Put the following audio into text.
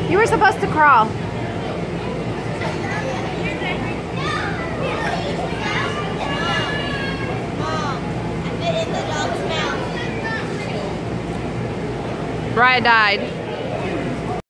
You were supposed to crawl. Mom, I fit in the dog's mouth. Raya died.